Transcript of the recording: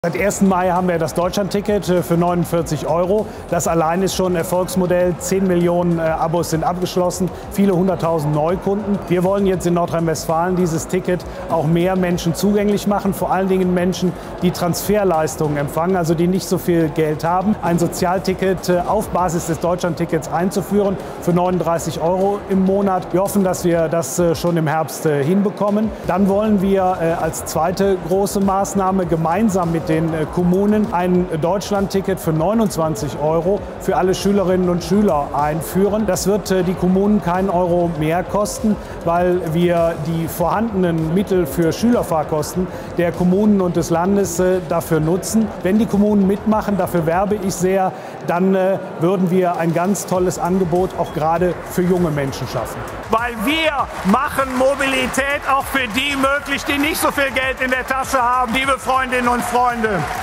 Seit 1. Mai haben wir das Deutschlandticket für 49 €. Das allein ist schon ein Erfolgsmodell. 10 Millionen Abos sind abgeschlossen, viele 100.000 Neukunden. Wir wollen jetzt in Nordrhein-Westfalen dieses Ticket auch mehr Menschen zugänglich machen, vor allen Dingen Menschen, die Transferleistungen empfangen, also die nicht so viel Geld haben. Ein Sozialticket auf Basis des Deutschlandtickets einzuführen für 39 € im Monat. Wir hoffen, dass wir das schon im Herbst hinbekommen. Dann wollen wir als zweite große Maßnahme gemeinsam mit den Kommunen ein Deutschlandticket für 29 € für alle Schülerinnen und Schüler einführen. Das wird die Kommunen keinen Euro mehr kosten, weil wir die vorhandenen Mittel für Schülerfahrkosten der Kommunen und des Landes dafür nutzen. Wenn die Kommunen mitmachen, dafür werbe ich sehr, dann würden wir ein ganz tolles Angebot auch gerade für junge Menschen schaffen. Weil wir machen Mobilität auch für die möglich, die nicht so viel Geld in der Tasche haben, liebe Freundinnen und Freunde.